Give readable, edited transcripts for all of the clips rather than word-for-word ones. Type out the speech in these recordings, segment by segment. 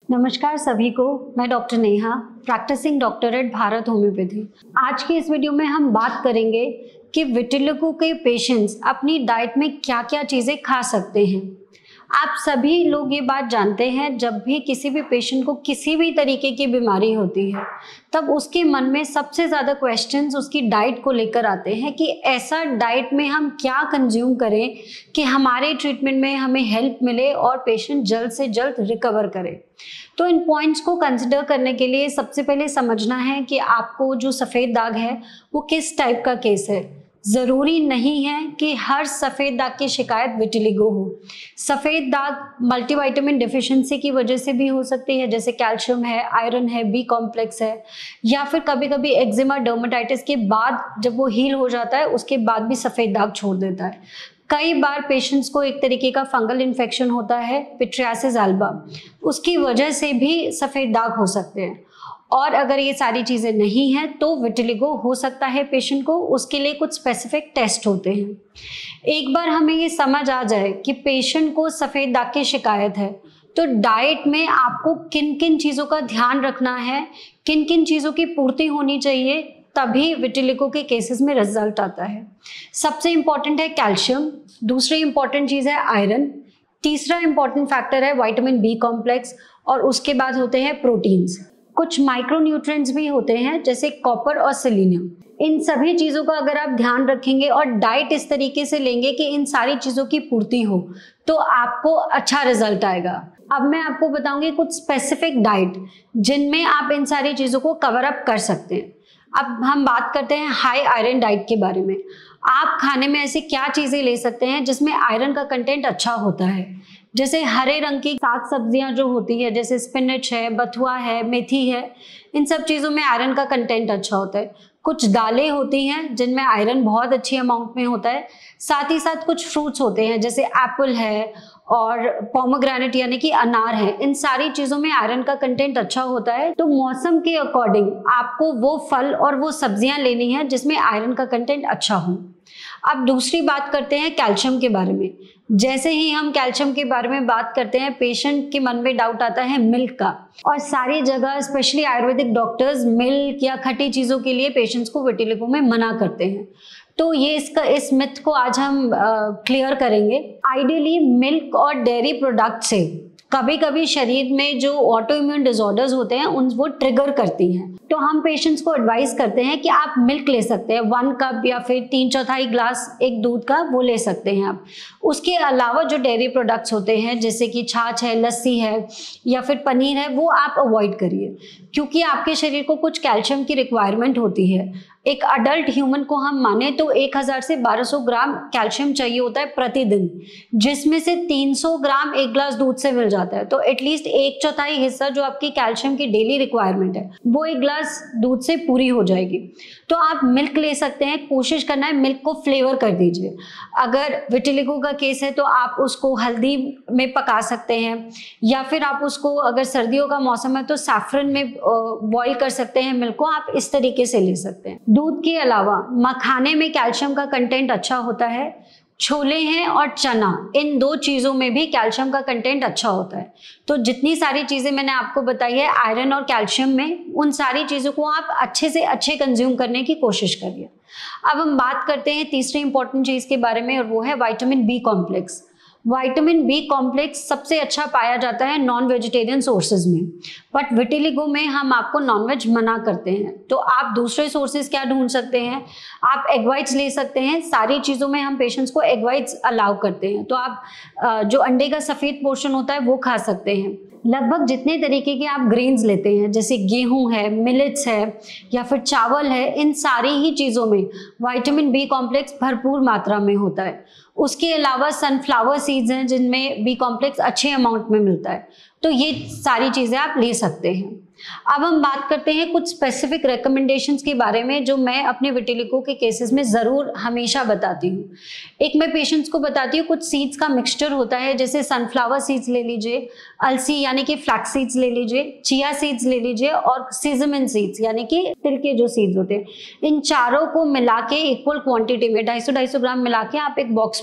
नमस्कार सभी को, मैं doctor Neha, practising doctor at Bharat homeopathy. आज की इस वीडियो में हम बात करेंगे कि विटिलिगो के पेशेंट्स अपनी डाइट में क्या क्या चीज़ें खा सकते हैं। आप सभी लोग ये बात जानते हैं, जब भी किसी भी पेशेंट को किसी भी तरीके की बीमारी होती है तब उसके मन में सबसे ज़्यादा क्वेश्चंस उसकी डाइट को लेकर आते हैं कि ऐसा डाइट में हम क्या कंज्यूम करें कि हमारे ट्रीटमेंट में हमें हेल्प मिले और पेशेंट जल्द से जल्द रिकवर करे। तो इन पॉइंट्स को कंसिडर करने के लिए सबसे पहले समझना है कि आपको जो सफ़ेद दाग है वो किस टाइप का केस है। ज़रूरी नहीं है कि हर सफ़ेद दाग की शिकायत विटिलिगो हो। सफ़ेद दाग मल्टीविटामिन डिफिशिएंसी की वजह से भी हो सकती है, जैसे कैल्शियम है, आयरन है, बी कॉम्प्लेक्स है, या फिर कभी कभी एक्जिमा डर्मेटाइटिस के बाद जब वो हील हो जाता है उसके बाद भी सफ़ेद दाग छोड़ देता है। कई बार पेशेंट्स को एक तरीके का फंगल इन्फेक्शन होता है, पिट्रियासिस अल्बा, उसकी वजह से भी सफ़ेद दाग हो सकते हैं। और अगर ये सारी चीज़ें नहीं हैं तो विटिलिगो हो सकता है पेशेंट को। उसके लिए कुछ स्पेसिफिक टेस्ट होते हैं। एक बार हमें ये समझ आ जाए कि पेशेंट को सफ़ेद दाग की शिकायत है तो डाइट में आपको किन किन चीज़ों का ध्यान रखना है, किन किन चीज़ों की पूर्ति होनी चाहिए, तभी विटिलिगो के केसेस में रिजल्ट आता है। सबसे इम्पॉर्टेंट है कैल्शियम, दूसरी इम्पॉर्टेंट चीज़ है आयरन, तीसरा इम्पॉर्टेंट फैक्टर है विटामिन बी कॉम्प्लेक्स, और उसके बाद होते हैं प्रोटीन्स। कुछ माइक्रो न्यूट्रिएंट्स भी होते हैं जैसे कॉपर और सेलेनियम। इन सभी चीज़ों का अगर आप ध्यान रखेंगे और डाइट इस तरीके से लेंगे कि इन सारी चीज़ों की पूर्ति हो तो आपको अच्छा रिजल्ट आएगा। अब मैं आपको बताऊंगी कुछ स्पेसिफिक डाइट जिनमें आप इन सारी चीज़ों को कवर अप कर सकते हैं। अब हम बात करते हैं हाई आयरन डाइट के बारे में। आप खाने में ऐसी क्या चीज़ें ले सकते हैं जिसमें आयरन का कंटेंट अच्छा होता है, जैसे हरे रंग की साग सब्जियां जो होती है, जैसे स्पिनच है, बथुआ है, मेथी है, इन सब चीज़ों में आयरन का कंटेंट अच्छा होता है। कुछ दालें होती हैं जिनमें आयरन बहुत अच्छी अमाउंट में होता है। साथ ही साथ कुछ फ्रूट्स होते हैं जैसे एप्पल है और पोमोग्रेनेट यानी कि अनार है। इन सारी चीज़ों में आयरन का कंटेंट अच्छा होता है। तो मौसम के अकॉर्डिंग आपको वो फल और वो सब्जियां लेनी है जिसमें आयरन का कंटेंट अच्छा हो। अब दूसरी बात करते हैं कैल्शियम के बारे में। जैसे ही हम कैल्शियम के बारे में बात करते हैं पेशेंट के मन में डाउट आता है मिल्क का, और सारी जगह स्पेशली आयुर्वेदिक डॉक्टर्स मिल्क या खट्टी चीज़ों के लिए पेशेंट्स को विटिलिगो में मना करते हैं। तो ये इस मिथ को आज हम क्लियर करेंगे। आइडियली मिल्क और डेयरी प्रोडक्ट से कभी कभी शरीर में जो ऑटो इम्यून डिसऑर्डर्स होते हैं उन वो ट्रिगर करती हैं। तो हम पेशेंट्स को एडवाइस करते हैं कि आप मिल्क ले सकते हैं, 1 कप या फिर 3/4 ग्लास एक दूध का वो ले सकते हैं आप। उसके अलावा जो डेयरी प्रोडक्ट्स होते हैं जैसे कि छाछ है, लस्सी है या फिर पनीर है, वो आप अवॉइड करिए, क्योंकि आपके शरीर को कुछ कैल्शियम की रिक्वायरमेंट होती है। एक अडल्ट ह्यूमन को हम माने तो 1000 से 1200 ग्राम कैल्शियम चाहिए होता है प्रतिदिन, जिसमें से 300 ग्राम एक ग्लास दूध से मिल जाता है। तो एटलीस्ट 1/4 हिस्सा जो आपकी कैल्शियम की डेली रिक्वायरमेंट है वो एक ग्लास दूध से पूरी हो जाएगी। तो आप मिल्क ले सकते हैं। कोशिश करना है मिल्क को फ्लेवर कर दीजिए। अगर विटिलिगो का केस है तो आप उसको हल्दी में पका सकते हैं, या फिर आप उसको अगर सर्दियों का मौसम है तो सैफरन में बॉईल कर सकते हैं मिल्क को। आप इस तरीके से ले सकते हैं। दूध के अलावा मखाने में कैल्शियम का कंटेंट अच्छा होता है। छोले हैं और चना, इन 2 चीज़ों में भी कैल्शियम का कंटेंट अच्छा होता है। तो जितनी सारी चीज़ें मैंने आपको बताई है आयरन और कैल्शियम में, उन सारी चीज़ों को आप अच्छे से अच्छे कंज्यूम करने की कोशिश करिए। अब हम बात करते हैं तीसरी इंपॉर्टेंट चीज़ के बारे में, और वो है vitamin B complex. Vitamin B complex सबसे अच्छा पाया जाता है नॉन वेजिटेरियन सोर्सेज में, बट विटिलिगो में हम आपको नॉनवेज मना करते हैं। तो आप दूसरे सोर्सेज क्या ढूंढ सकते हैं? आप एग वाइट्स ले सकते हैं। सारी चीज़ों में हम पेशेंट्स को एग वाइट्स अलाउ करते हैं। तो आप जो अंडे का सफ़ेद पोर्शन होता है वो खा सकते हैं। लगभग जितने तरीके के आप ग्रेन्स लेते हैं जैसे गेहूं है, मिलेट्स है या फिर चावल है, इन सारी ही चीज़ों में विटामिन बी कॉम्प्लेक्स भरपूर मात्रा में होता है। उसके अलावा सनफ्लावर सीड्स हैं जिनमें बी कॉम्प्लेक्स अच्छे अमाउंट में मिलता है। तो ये सारी चीज़ें आप ले सकते हैं। अब हम बात करते हैं कुछ स्पेसिफिक रिकमेंडेशंस के बारे में जो मैं अपने विटिलिगो के केसेस में ज़रूर हमेशा बताती हूँ। एक मैं पेशेंट्स को बताती हूँ कुछ सीड्स का मिक्सचर होता है, जैसे सनफ्लावर सीड्स ले लीजिए, अलसी यानी कि फ्लैक्स सीड्स ले लीजिए, चिया सीड्स ले लीजिए और सीजमिन सीड्स यानी कि तिल के जो सीड्स होते हैं। इन चारों को मिला के इक्वल क्वांटिटी में 250-250 ग्राम मिला के आप एक बॉक्स में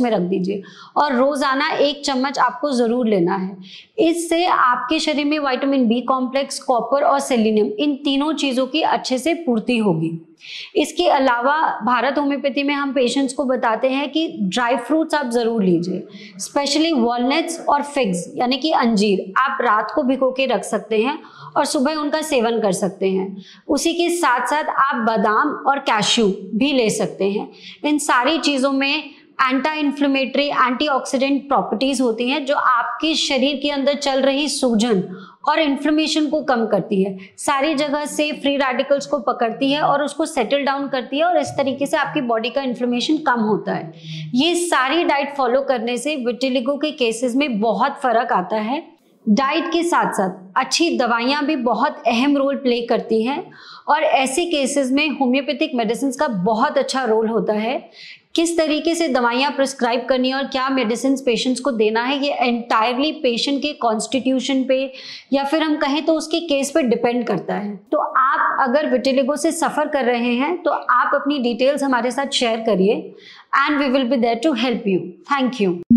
में रख दीजिए और रोजाना 1 चम्मच आपको जरूर लेना है। इससे आपके शरीर में विटामिन बी कॉम्प्लेक्स, कॉपर और सेलेनियम, इन तीनों चीजों की अच्छे से पूर्ति होगी। इसके अलावा भारत होम्योपैथी में हम पेशेंट्स को बताते हैं कि ड्राई फ्रूट्स आप जरूर लीजिए, स्पेशली वॉलनट्स और फिग्स यानी कि अंजीर आप रात को भिगो के रख सकते हैं और सुबह उनका सेवन कर सकते हैं। उसी के साथ साथ आप बादाम और कैश्यू भी ले सकते हैं। इन सारी चीज़ों में एंटी इन्फ्लेमेटरी, एंटीऑक्सीडेंट प्रॉपर्टीज होती हैं जो आपके शरीर के अंदर चल रही सूजन और इन्फ्लेमेशन को कम करती है, सारी जगह से फ्री रेडिकल्स को पकड़ती है और उसको सेटल डाउन करती है और इस तरीके से आपकी बॉडी का इन्फ्लेमेशन कम होता है। ये सारी डाइट फॉलो करने से विटिलिगो के केसेस में बहुत फर्क आता है। डाइट के साथ साथ अच्छी दवाइयाँ भी बहुत अहम रोल प्ले करती हैं और ऐसे केसेस में होम्योपैथिक मेडिसिन का बहुत अच्छा रोल होता है। किस तरीके से दवाइयाँ प्रिस्क्राइब करनी है और क्या मेडिसिन पेशेंट्स को देना है, ये एंटायरली पेशेंट के कॉन्स्टिट्यूशन पे या फिर हम कहें तो उसके केस पे डिपेंड करता है। तो आप अगर विटिलिगो से सफ़र कर रहे हैं तो आप अपनी डिटेल्स हमारे साथ शेयर करिए and we will be there to help you. Thank you.